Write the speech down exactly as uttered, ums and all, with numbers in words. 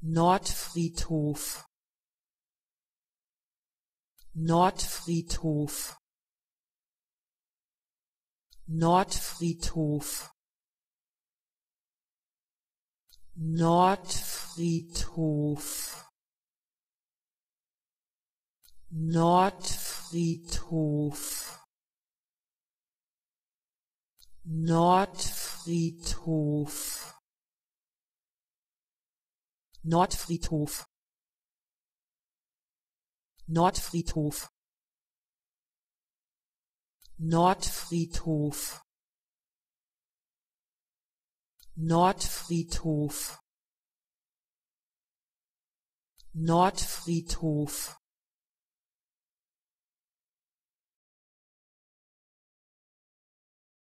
Nordfriedhof, Nordfriedhof, Nordfriedhof, Nordfriedhof, Nordfriedhof, Nordfriedhof, Nordfriedhof, Nordfriedhof, Nordfriedhof, Nordfriedhof, Nordfriedhof,